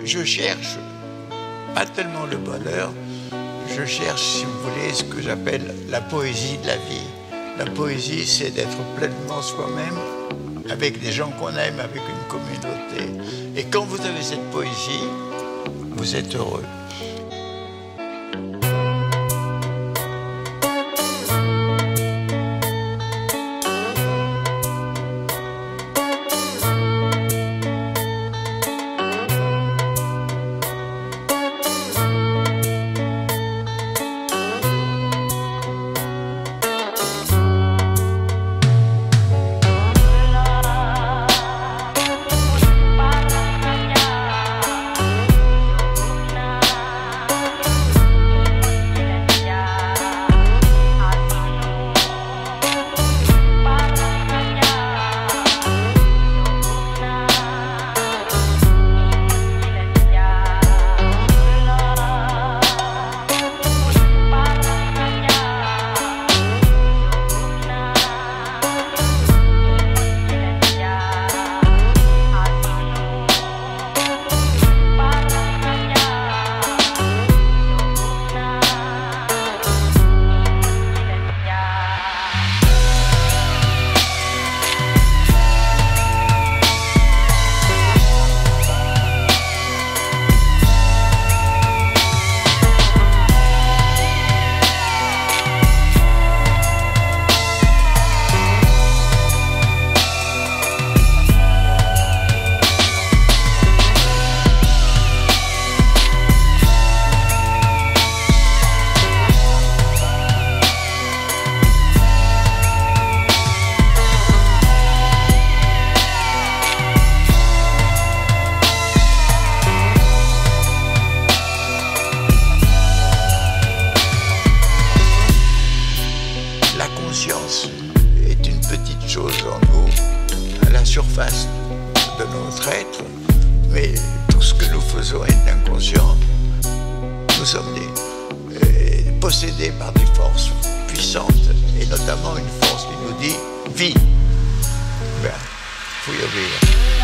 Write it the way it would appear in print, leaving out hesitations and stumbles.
Je cherche pas tellement le bonheur, je cherche, si vous voulez, ce que j'appelle la poésie de la vie. La poésie, c'est d'être pleinement soi-même, avec des gens qu'on aime, avec une communauté. Et quand vous avez cette poésie, vous êtes heureux. La conscience est une petite chose en nous, à la surface de notre être, mais tout ce que nous faisons est inconscient. Nous sommes possédés par des forces puissantes, et notamment une force qui nous dit « Vie ». Ben, faut y obéir.